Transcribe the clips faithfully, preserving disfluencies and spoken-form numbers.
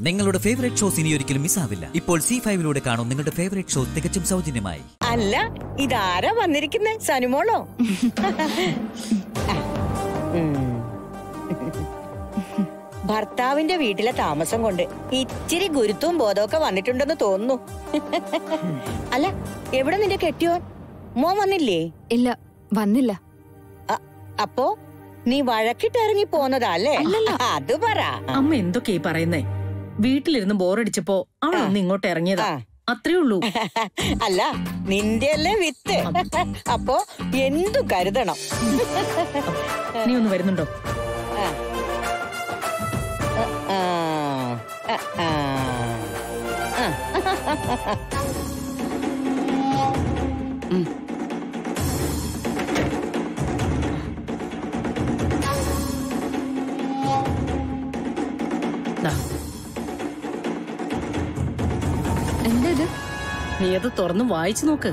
നിങ്ങളുടെ favourite shows ഇനി ഒരിക്കലും മിസ്സാവില്ല. ഇപ്പോൾ സി ഫൈവിലൂടെ കാണും നിങ്ങളുടെ ഫേവറേറ്റ് ഷോ തികച്ചും സൗജന്യമായി. അല്ല, ഇതാരാ വന്നിരിക്കുന്നേ? സനുമോളോ? ഭർത്താവിന്റെ വീട്ടിലെ താമസം കൊണ്ട് ഇച്ചിരി ഗുരുത്വവും ബോധമൊക്കെ വന്നിട്ടുണ്ടെന്ന് തോന്നുന്നു. അല്ല, എവിടെ നിന്റെ കെട്ടിയോൻ? മോൻ വന്നില്ലേ? ഇല്ല, വന്നില്ല. അപ്പോ നീ വഴക്കിട്ട് ഇറങ്ങി പോന്നതാ അല്ലേ? അത് പറ. അമ്മ എന്തൊക്കെയാ പറയുന്നേ? വീട്ടിലിരുന്ന് ബോറടിച്ചപ്പോ അവളൊന്ന് ഇങ്ങോട്ട് ഇറങ്ങിയതാ, അത്രേ ഉള്ളൂ. അല്ല, നിന്റെ അല്ലേ വിത്ത്. അപ്പോ എന്തു കരുതണം. നീ ഒന്ന് വരുന്നുണ്ടോ? എന്തത്? നീ അത് തുറന്ന് വായിച്ചു നോക്ക്.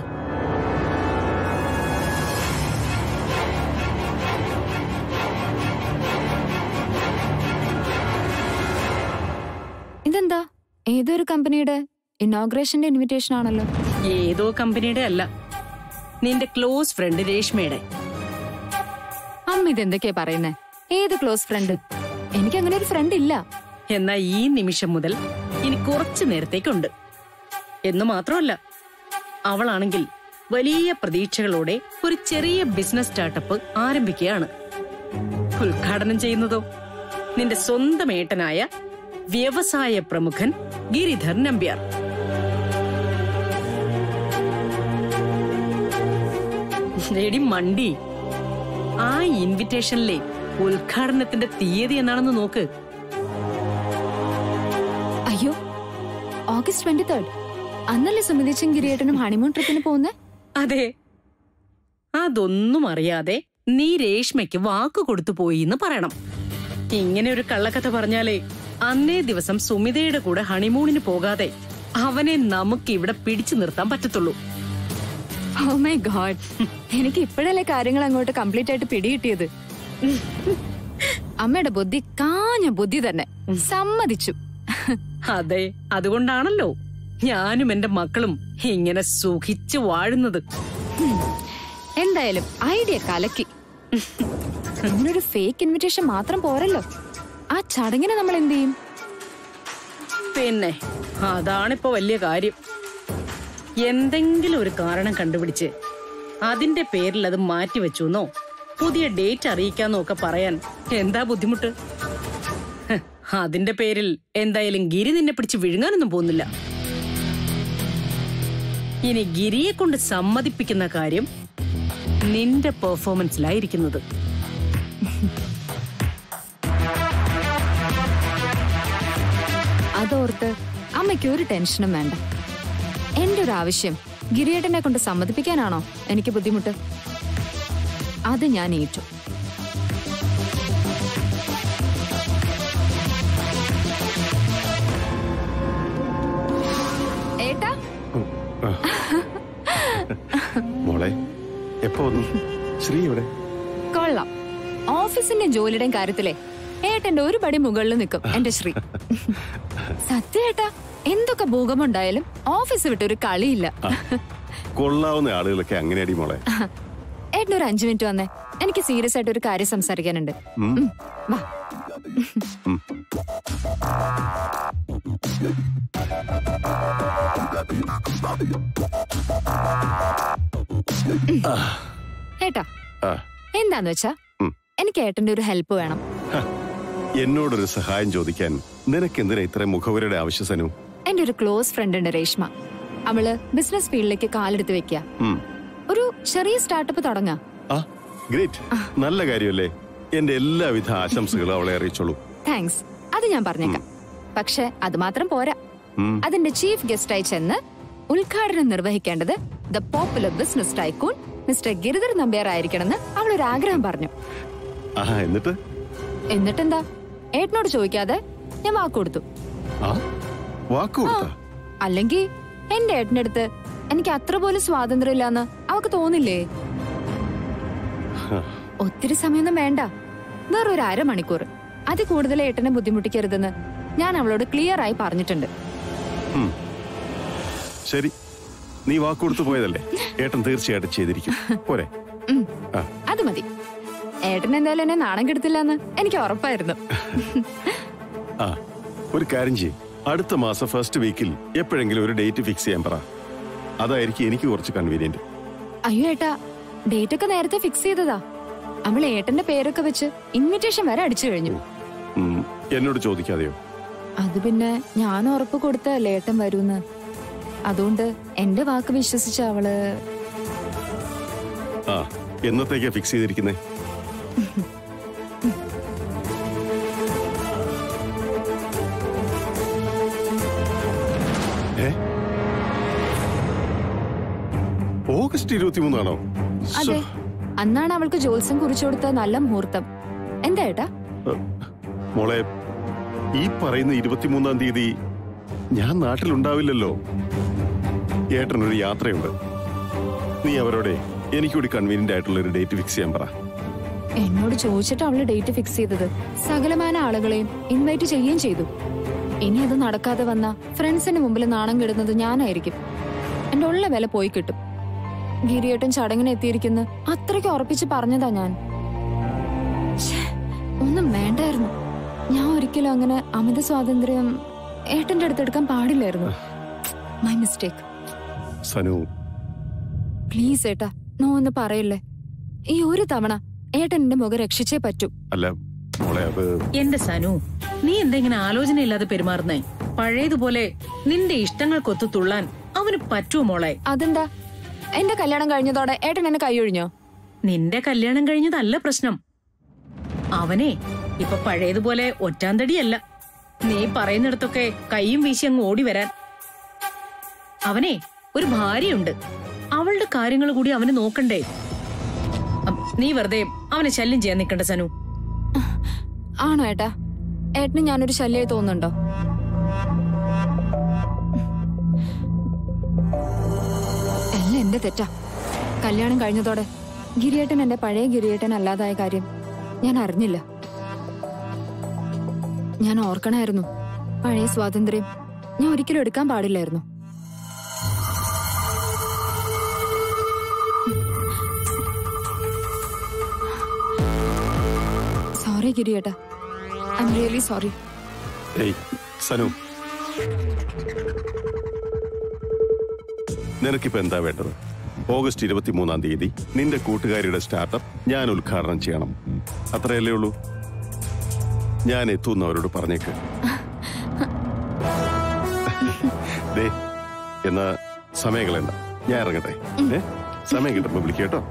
ഇതെന്താ? ഏതൊരു കമ്പനിയുടെ ഇനോഗ്രേഷന്റെ ഇൻവിറ്റേഷൻ ആണല്ലോ. ഏതോ കമ്പനിയുടെ അല്ല, നിന്റെ ക്ലോസ് ഫ്രണ്ട് രേഷ്മയുടെ. അമ്മ ഇതെന്തൊക്കെയാ പറയുന്നേ? ഏത് ക്ലോസ് ഫ്രണ്ട്? എനിക്ക് അങ്ങനെ ഒരു ഫ്രണ്ട് ഇല്ല. എന്നാ ഈ നിമിഷം മുതൽ ഇനി കുറച്ചു നേരത്തേക്കുണ്ട് എന്ന് മാത്രമല്ല, അവളാണെങ്കിൽ വലിയ പ്രതീക്ഷകളോടെ ഒരു ചെറിയ ബിസിനസ് സ്റ്റാർട്ടപ്പ് ആരംഭിക്കുകയാണ്. ഉദ്ഘാടനം ചെയ്യുന്നതോ നിന്റെ സ്വന്തം ഏട്ടനായ വ്യവസായ പ്രമുഖൻ ഗിരിധർ നമ്പ്യാർ. എടി മണ്ടി, ആ ഇൻവിറ്റേഷനിലെ ഉദ്ഘാടനത്തിന്റെ തീയതി എന്നാണെന്ന് നോക്ക്. അയ്യോ, ഓഗസ്റ്റ് ട്വന്റി തേർഡ് അന്നല്ലേ സുമിതിച്ചും ഗിരിയേട്ടനും ഹണിമൂൺ ട്രിപ്പിന് പോകുന്നേ? അതെ. അതൊന്നും അറിയാതെ നീ രേഷ്മയ്ക്ക് വാക്ക് കൊടുത്തു പോയി എന്ന് പറയണം. ഇങ്ങനെ ഒരു കള്ളക്കഥ പറഞ്ഞാലേ അന്നേ ദിവസം സുമിതയുടെ കൂടെ ഹണിമൂണിന് പോകാതെ അവനെ നമുക്ക് ഇവിടെ പിടിച്ചു നിർത്താൻ പറ്റത്തുള്ളൂ. ഓ മൈ ഗോഡ്, എനിക്ക് ഇപ്പോഴല്ലേ കാര്യങ്ങൾ അങ്ങോട്ട് കംപ്ലീറ്റ് ആയിട്ട് പിടികിട്ടിയത്. അമ്മയുടെ ബുദ്ധി കാഞ്ഞ ബുദ്ധി തന്നെ, സമ്മതിച്ചു. അതെ, അതുകൊണ്ടാണല്ലോ ഞാനും എന്റെ മക്കളും ഇങ്ങനെ സുഖിച്ചു വാഴുന്നത്. എന്തായാലും ഐഡിയ കലക്കി. ഇങ്ങനൊരു ഫേക്ക് ഇൻവിറ്റേഷൻ മാത്രം പോരല്ലോ, ആ ചടങ്ങിന് നമ്മൾ എന്ത് ചെയ്യും? പിന്നെ അതാണിപ്പോ വലിയ കാര്യം. എന്തെങ്കിലും ഒരു കാരണം കണ്ടുപിടിച്ച് അതിന്റെ പേരിൽ അത് മാറ്റിവെച്ചു എന്നോ പുതിയ ഡേറ്റ് അറിയിക്കാന്നോ ഒക്കെ പറയാൻ എന്താ ബുദ്ധിമുട്ട്? അതിന്റെ പേരിൽ എന്തായാലും ഗിരി നിന്നെ പിടിച്ച് വിഴുങ്ങാനൊന്നും പോകുന്നില്ല. ഇനി ഗിരിയെ കൊണ്ട് സമ്മതിപ്പിക്കുന്ന കാര്യം നിന്റെ പെർഫോമൻസിലായിരിക്കുന്നത്. അതോർത്ത് അമ്മയ്ക്ക് ഒരു ടെൻഷനും വേണ്ട. എന്റെ ഒരു ആവശ്യം ഗിരിയേട്ടനെ കൊണ്ട് സമ്മതിപ്പിക്കാനാണോ എനിക്ക് ബുദ്ധിമുട്ട്? അത് ഞാൻ ഏറ്റു. ഏട്ടാ, മോളെ എപ്പോ വന്നു? ശ്രീ ഇവിടെ? കൊള്ളാം. ഓഫീസിന്റെ ജോലിയുടെയും കാര്യത്തിലെ ഏട്ടന്റെ ഒരു പടി മുകളിൽ നിൽക്കും എന്റെ ശ്രീ. സത്യേട്ടാ, എന്തൊക്കെ ഭൂകമ്പുണ്ടായാലും ഓഫീസ് വിട്ടൊരു കളിയില്ല. കൊള്ളാവുന്ന ആളുകളൊക്കെ അങ്ങനെയാടി മോളെ. ഏട്ടൻ ഒരു അഞ്ചു മിനിറ്റ് വന്നേ, എനിക്ക് സീരിയസ് ആയിട്ട് ഒരു കാര്യം സംസാരിക്കാനുണ്ട്. വാ. ഏട്ടാ, എന്താന്ന് വെച്ചാ എനിക്ക് ഏട്ടന്റെ ഒരു ഹെൽപ്പ് വേണം. എന്നോടൊരു സഹായം ചോദിക്കാൻ നിനക്ക് എന്തിനാ ഇത്ര മുഖവരുടെ ആവശ്യസനു? എന്റെ ഒരു ക്ലോസ് ഫ്രണ്ട് ഉണ്ട് രേഷ്മ. അവള് ബിസിനസ് ഫീൽഡിലേക്ക് കാലെടുത്ത് വെക്ക. ഒരു ചെറിയ സ്റ്റാർട്ടപ്പ് തുടങ്ങാ. നല്ല കാര്യമല്ലേ? എന്റെ എല്ലാവിധ ആശംസകളും അവളെ അറിയിച്ചോളൂ. താങ്ക്സ്, അത് ഞാൻ പറഞ്ഞേക്കാം. പക്ഷെ അത് മാത്രം പോരാ. അതിന്റെ ചീഫ് ഗസ്റ്റായി ചെന്ന് ഉദ്ഘാടനം നിർവഹിക്കേണ്ടത് the popular business tycoon mister Giridhar Nambiar ആയിരിക്കണമെന്ന് അവളൊരു ആഗ്രഹം പറഞ്ഞു. എന്നിട്ട് എന്നിട്ടെന്താ, ഏട്ടനോട് ചോദിക്കാതെ ഞാൻ വാക്ക് കൊടുത്തു. അല്ലെങ്കിൽ എന്റെ ഏട്ടന്റെ അടുത്ത് എനിക്ക് അത്ര പോലും സ്വാതന്ത്ര്യം ഇല്ലാന്ന് അവക്ക് തോന്നില്ലേ? ഒത്തിരി സമയമൊന്നും വേണ്ട, വേറൊരു അരമണിക്കൂർ. അത് കൂടുതൽ ഏട്ടനെ ബുദ്ധിമുട്ടിക്കരുതെന്ന് ഞാൻ അവളോട് ക്ലിയർ ആയി പറഞ്ഞിട്ടുണ്ട്. ശരി, നീ വാക്കുകൊടുത്തു പോയതല്ലേ, ഏട്ടൻ തീർച്ചയായിട്ടും ചെയ്തിരിക്കും. പോരെ? അത് മതി. ഏട്ടൻ എന്തായാലും എന്നെ നാണം കെടുത്തില്ലെന്ന് എനിക്ക് ഉറപ്പായിരുന്നു. ആ, ഒരു കാര്യം ചെയ്യും, അടുത്ത മാസം ഫസ്റ്റ് വീക്കിൽ എപ്പോഴെങ്കിലും ഒരു ഡേറ്റ് ഫിക്സ് ചെയ്യാൻ പറ. അതായിരിക്കും എനിക്ക് കുറച്ച് കൺവീനിയന്റ്. അയ്യോ ഏട്ടാ, ഡേറ്റ് ഒക്കെ നേരത്തെ ഫിക്സ് ചെയ്തതാ. അവൾ ഏട്ടന്റെ പേരൊക്കെ വെച്ച് ഇൻവിറ്റേഷൻ വരെ അടിച്ചു കഴിഞ്ഞു. എന്നോട് ചോദിക്കാതെയോ? അത് പിന്നെ ഞാൻ ഉറപ്പ് കൊടുത്തല്ലേ ഏട്ടൻ വരൂന്ന്. അതുകൊണ്ട് എന്റെ വാക്ക് വിശ്വസിച്ച അവള്. ആ, എന്നത്തേക്കാ ഫിക്സ് ചെയ്തിരിക്കുന്നേ? ഓഗസ്റ്റ് ഇരുപത്തിമൂന്നാണോ? അതെ, അന്നാണ് അവൾക്ക് ജോത്സ്യം കുറിച്ചു കൊടുത്ത നല്ല മുഹൂർത്തം. എന്താ ഏട്ടാ? മോളെ, ഈ പറയുന്ന ഇരുപത്തിമൂന്നാം തീയതി ഞാൻ നാട്ടിലുണ്ടാവില്ലല്ലോ. ഏട്ടനൊരു യാത്രയുണ്ട്. നീ അവരോടെ എനിക്കൂടി കൺവീനിയന്റ് ആയിട്ടുള്ള ഒരു ഡേറ്റ് ഫിക്സ് ചെയ്യാൻ പറ. എന്നോട് ചോദിച്ചിട്ട് അവള് ഡേറ്റ് ഫിക്സ് ചെയ്തത്. സകലമാന ആളുകളെയും ഇൻവൈറ്റ് ചെയ്യുകയും ചെയ്തു. ഇനി അത് നടക്കാതെ വന്ന ഫ്രണ്ട്സിന് മുമ്പിൽ നാണം കെടുന്നത് ഞാനായിരിക്കും. എന്റെ ഉള്ള വില പോയി കിട്ടും. ഗിരിയേട്ടൻ ചടങ്ങിന് എത്തിയിരിക്കുന്ന അത്രയ്ക്ക് ഉറപ്പിച്ച് പറഞ്ഞതാ ഞാൻ. ഒന്നും വേണ്ടായിരുന്നു. ഞാൻ ഒരിക്കലും അങ്ങനെ അമിത സ്വാതന്ത്ര്യം ഏട്ടന്റെ അടുത്തെടുക്കാൻ പാടില്ലായിരുന്നു. My mistake. സനു, പ്ലീസ് ഏട്ടാ, നോ എന്ന് പറയില്ലേ. ഈ ഒരു തവണ ഏട്ടൻ എന്റെ മുഖം രക്ഷിച്ചേ പറ്റൂ. അല്ല മോളെ, അത് എന്റെ സനു, നീ എന്തെങ്കിലും ആലോചനയില്ലാതെ പെരുമാറുന്നേ? പഴയതുപോലെ നിന്റെ ഇഷ്ടങ്ങൾക്കൊത്തു തുള്ളാൻ അവന് പറ്റുമോ മോളെ? അതെന്താ? എന്റെ കല്യാണം കഴിഞ്ഞതോടെ ഏട്ടൻ എന്നെ കൈയൊഴിഞ്ഞോ? നിന്റെ കല്യാണം കഴിഞ്ഞതല്ല പ്രശ്നം. അവനെ ഇപ്പൊ പഴയതുപോലെ ഒറ്റാന്തടിയല്ല. നീ പറയുന്നിടത്തൊക്കെ കൈയും വീശി അങ്ങ് ഓടി വരാൻ. അവനെ ഒരു ഭാര്യയുണ്ട്. അവളുടെ കാര്യങ്ങൾ കൂടി അവന് നോക്കണ്ടേ? നീ വെറുതെ അവനെ ശല്യം ചെയ്യാൻ നിൽക്കണ്ട സനു. ആണോ ഏട്ടാ? ഏട്ടന് ഞാനൊരു ശല്യമായി തോന്നുന്നുണ്ടോ? എല്ലാം എന്റെ തെറ്റാ. കല്യാണം കഴിഞ്ഞതോടെ ഗിരിയേട്ടൻ എന്റെ പഴയ ഗിരിയേട്ടൻ അല്ലാതായ കാര്യം ഞാൻ അറിഞ്ഞില്ല. ഞാൻ ഓർക്കണമായിരുന്നു. പഴയ സ്വാതന്ത്ര്യം ഞാൻ ഒരിക്കലും എടുക്കാൻ പാടില്ലായിരുന്നു. സോറി ഗിരിയേട്ടാ, ഐ എം റിയലി സോറി. ഏയ് സനു, നിനക്കിപ്പോ എന്താ വേണ്ടത്? ഓഗസ്റ്റ് ഇരുപത്തിമൂന്നാം തീയതി നിന്റെ കൂട്ടുകാരിയുടെ സ്റ്റാർട്ടപ്പ് ഞാൻ ഉദ്ഘാടനം ചെയ്യണം. അത്രയല്ലേ ഉള്ളൂ? ഞാൻ എത്തുന്നവരോട് പറഞ്ഞേക്ക്. ദേ, എന്നാ സമയം കളയണ്ട, ഞാൻ ഇറങ്ങട്ടെ. ഏ സമയം കിട്ടുമ്പോ വിളിക്കേട്ടോ.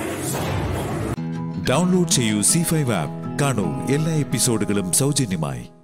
ഡൗൺലോഡ് ചെയ്യൂ സി ഫൈവ് ആപ്പ്. കാണൂ എല്ലാ എപ്പിസോഡുകളും സൗജന്യമായി.